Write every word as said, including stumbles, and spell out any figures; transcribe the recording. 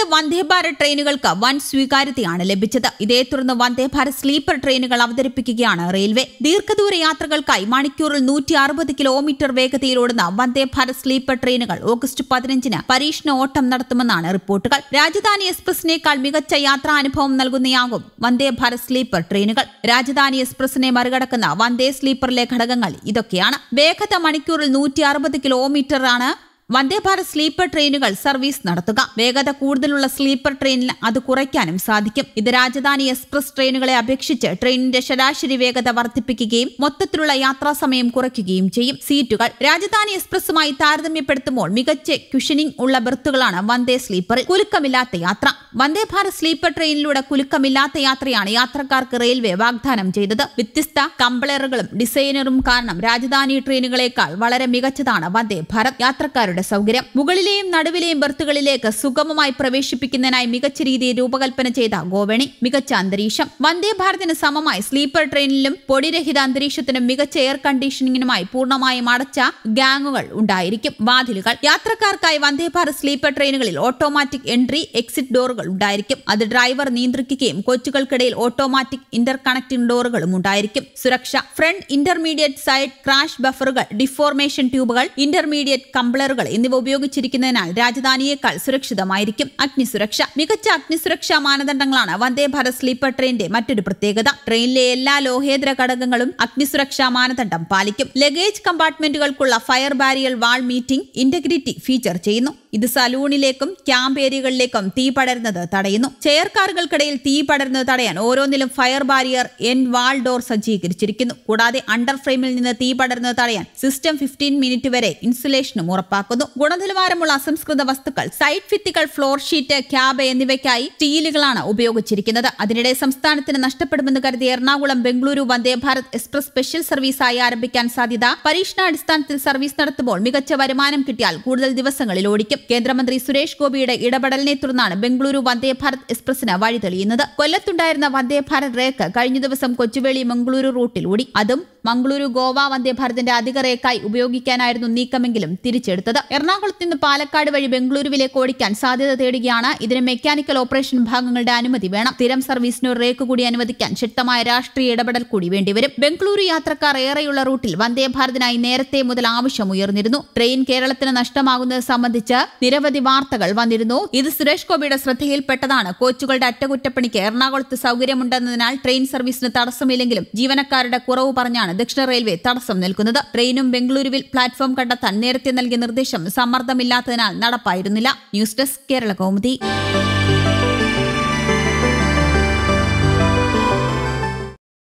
വന്ദേ ഭാരത് ട്രെയിനുകൾക്ക് വൻ സ്വീകാര്യതയാണ് ലഭിച്ചത്. ഇതേ തുടർന്ന് വന്ദേ ഭാരത് സ്ലീപ്പർ ട്രെയിനുകൾ അവതരിപ്പിക്കുകയാണ് റെയിൽവേ. ദീർഘദൂര യാത്രകൾക്കായി മണിക്കൂറിൽ നൂറ്റി അറുപത് കിലോമീറ്റർ വേഗതയിലോടുന്ന വന്ദേ ഭാരത് സ്ലീപ്പർ ട്രെയിനുകൾ ഓഗസ്റ്റ് പതിനഞ്ചിന് പരീക്ഷണ ഓട്ടം നടത്തുമെന്നാണ് റിപ്പോർട്ടുകൾ. രാജധാനി എക്സ്പ്രസിനേക്കാൾ മികച്ച യാത്രാനുഭവം നൽകുന്നയാകും വന്ദേ ഭാരത് സ്ലീപ്പർ ട്രെയിനുകൾ. രാജധാനി എക്സ്പ്രസിനെ മറികടക്കുന്ന വന്ദേ സ്ലീപ്പറിലെ ഘടകങ്ങൾ ഇതൊക്കെയാണ്. വേഗത മണിക്കൂറിൽ നൂറ്റി അറുപത് കിലോമീറ്റർ ആണ് വന്ദേ ഭാരത് സ്ലീപ്പർ ട്രെയിനുകൾ സർവീസ് നടത്തുക. വേഗത കൂടുതലുള്ള സ്ലീപ്പർ ട്രെയിനിൽ അത് കുറയ്ക്കാനും സാധിക്കും. ഇത് രാജധാനി എക്സ്പ്രസ് ട്രെയിനുകളെ അപേക്ഷിച്ച് ട്രെയിനിന്റെ ശരാശരി വേഗത വർദ്ധിപ്പിക്കുകയും മൊത്തത്തിലുള്ള യാത്രാസമയം കുറയ്ക്കുകയും ചെയ്യും. സീറ്റുകൾ രാജധാനി എക്സ്പ്രസുമായി താരതമ്യപ്പെടുത്തുമ്പോൾ മികച്ച ക്യുഷനിംഗ് ഉള്ള ബെർത്തുകളാണ് വന്ദേ സ്ലീപ്പറിൽ. കുലുക്കമില്ലാത്ത യാത്ര. വന്ദേ ഭാരത് സ്ലീപ്പർ ട്രെയിനിലൂടെ കുലുക്കമില്ലാത്ത യാത്രയാണ് യാത്രക്കാർക്ക് റെയിൽവേ വാഗ്ദാനം ചെയ്തത്. വ്യത്യസ്ത കംപ്ലറുകളും ഡിസൈനറും കാരണം രാജധാനി ട്രെയിനുകളേക്കാൾ വളരെ മികച്ചതാണ് വന്ദേ ഭാരത്. യാത്രക്കാരുടെ സൗകര്യം. മുകളിലെയും നടുവിലെയും ബെർത്തുകളിലേക്ക് സുഗമമായി പ്രവേശിപ്പിക്കുന്നതിനായി മികച്ച രീതിയിൽ രൂപകൽപ്പന ചെയ്ത ഗോവണി. മികച്ച അന്തരീക്ഷം. വന്ദേ ഭാരതിന് സമമായി സ്ലീപ്പർ ട്രെയിനിലും പൊടിരഹിത അന്തരീക്ഷത്തിനും മികച്ച എയർ കണ്ടീഷനിങ്ങിനുമായി പൂർണ്ണമായും അടച്ച ഗാങ്ങുകൾ ഉണ്ടായിരിക്കും. വാതിലുകൾ. യാത്രക്കാർക്കായി വന്ദേ ഭാരത് സ്ലീപ്പർ ട്രെയിനുകളിൽ ഓട്ടോമാറ്റിക് എൻട്രി എക്സിറ്റ് ഡോറുകൾ ഉണ്ടായിരിക്കും. അത് ഡ്രൈവർ നിയന്ത്രിക്കുകയും കോച്ചുകൾക്കിടയിൽ ഓട്ടോമാറ്റിക് ഇന്റർ കണക്ടിംഗ് ഡോറുകളും ഉണ്ടായിരിക്കും. സുരക്ഷ. ഫ്രണ്ട് ഇന്റർമീഡിയറ്റ് സൈഡ് ക്രാഷ് ബഫറുകൾ, ഡിഫോർമേഷൻ ട്യൂബുകൾ, ഇന്റർമീഡിയറ്റ് കംപ്ലറുകൾ എന്നിവ ഉപയോഗിച്ചിരിക്കുന്നതിനാൽ രാജധാനിയേക്കാൾ സുരക്ഷിതമായിരിക്കും. അഗ്നിസുരക്ഷ. മികച്ച അഗ്നിസുരക്ഷാ മാനദണ്ഡങ്ങളാണ് വന്ദേ ഭാരത് സ്ലീപ്പർ ട്രെയിനിന്റെ മറ്റൊരു പ്രത്യേകത. ട്രെയിനിലെ എല്ലാ ലോഹേതര ഘടകങ്ങളും അഗ്നിസുരക്ഷാ മാനദണ്ഡം പാലിക്കും. ലഗേജ് കമ്പാർട്ട്മെന്റുകൾക്കുള്ള fire barrier wall meeting integrity feature ചെയ്യുന്നു. ഇത് സലൂണിലേക്കും ക്യാമ്പ് ഏരിയകളിലേക്കും തീ പടരുന്നത് തടയുന്നു. ചെയർ കാറുകൾക്കിടയിൽ തീ പടരുന്നത് തടയാൻ ഓരോന്നിലും fire barrier end wall door സജ്ജീകരിച്ചിരിക്കുന്നു. കൂടാതെ അണ്ടർ ഫ്രെയിമിൽ നിന്ന് തീ പടരുന്നത് തടയാൻ സിസ്റ്റം ഫിഫ്റ്റീൻ മിനിറ്റ് വരെ ഇൻസുലേഷനും ഉറപ്പാക്കുന്നു. ഗുണനിലവാരമുള്ള അസംസ്കൃത വസ്തുക്കൾ. സൈഡ് ഫിറ്റുകൾ, ഫ്ലോർ ഷീറ്റ്, ക്യാബ് എന്നിവയ്ക്കായി സ്റ്റീലുകളാണ് ഉപയോഗിച്ചിരിക്കുന്നത്. അതിനിടെ സംസ്ഥാനത്തിന് നഷ്ടപ്പെടുമെന്ന് കരുതി എറണാകുളം ബംഗളൂരു വന്ദേ ഭാരത് എക്സ്പ്രസ് സ്പെഷ്യൽ സർവീസായി ആരംഭിക്കാൻ സാധ്യത. പരീക്ഷണാടിസ്ഥാനത്തിൽ സർവീസ് നടത്തുമ്പോൾ മികച്ച വരുമാനം കിട്ടിയാൽ കൂടുതൽ ദിവസങ്ങളിൽ ഓടിക്കും. കേന്ദ്രമന്ത്രി സുരേഷ് ഗോപിയുടെ ഇടപെടലിനെ തുടർന്നാണ് ബംഗളൂരു വന്ദേ ഭാരത് എക്സ്പ്രസിന് വഴി തെളിയുന്നത്. കൊല്ലത്തുണ്ടായിരുന്ന വന്ദേ ഭാരത് റേക്ക് കഴിഞ്ഞ ദിവസം കൊച്ചുവേളി മംഗളൂരു റൂട്ടിൽ ഓടി. അതും മംഗളൂരു ഗോവ വന്ദേ ഭാരതിന്റെ അധിക റേക്കായി ഉപയോഗിക്കാനായിരുന്നു നീക്കമെങ്കിലും തിരിച്ചെടുത്തത്. എറണാകുളത്ത് നിന്ന് പാലക്കാട് വഴി ബംഗളൂരുവിലേക്ക് ഓടിക്കാൻ സാധ്യത തേടുകയാണ്. ഇതിന് മെക്കാനിക്കൽ ഓപ്പറേഷൻ ഭാഗങ്ങളുടെ അനുമതി വേണം. സ്ഥിരം സർവീസിന് ഒരു റേക്ക് കൂടി അനുവദിക്കാൻ ശക്തമായ രാഷ്ട്രീയ ഇടപെടൽ കൂടി വേണ്ടിവരും. ബംഗളൂരു യാത്രക്കാർ ഏറെയുള്ള റൂട്ടിൽ വന്ദേ ഭാരതിനായി നേരത്തെ മുതൽ ആവശ്യമുയർന്നിരുന്നു. ട്രെയിൻ കേരളത്തിന് നഷ്ടമാകുന്നത് സംബന്ധിച്ച് നിരവധി വാർത്തകൾ വന്നിരുന്നു. ഇത് സുരേഷ് ഗോപിയുടെ ശ്രദ്ധയിൽപ്പെട്ടതാണ്. കോച്ചുകളുടെ അറ്റകുറ്റപ്പണിക്ക് എറണാകുളത്ത് സൗകര്യമുണ്ടെന്നതിനാൽ ട്രെയിൻ സർവീസിന് തടസ്സമില്ലെങ്കിലും ജീവനക്കാരുടെ കുറവ് പറഞ്ഞാണ് ദക്ഷിണ റെയിൽവേ തടസ്സം നിൽക്കുന്നത്. ട്രെയിനും ബംഗളൂരുവിൽ പ്ലാറ്റ്ഫോം കണ്ടെത്താൻ നേരത്തെ നൽകിയ നിർദ്ദേശം സമ്മർദ്ദമില്ലാത്തതിനാൽ നടപ്പായിരുന്നില്ല. News desk Kerala Kaumudi.